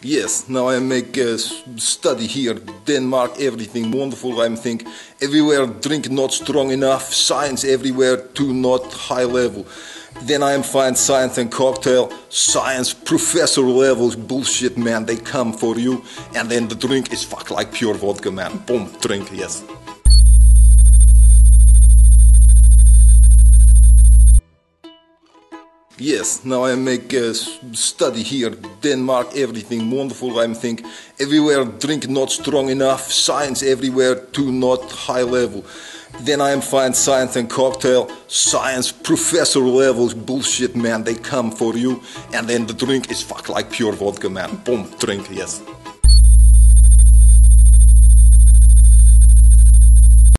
Yes, now I make a study here, Denmark, everything wonderful. I think everywhere drink not strong enough, science everywhere too not high level. Then I am find science and cocktail, science professor levels, bullshit man, they come for you. And then the drink is fuck like pure vodka man, boom, drink, yes. Yes, now I make a study here, Denmark, everything wonderful. I think everywhere drink not strong enough, science everywhere too not high level. Then I am find science and cocktail, science professor levels, bullshit man, they come for you. And then the drink is fuck like pure vodka man, boom, drink, yes.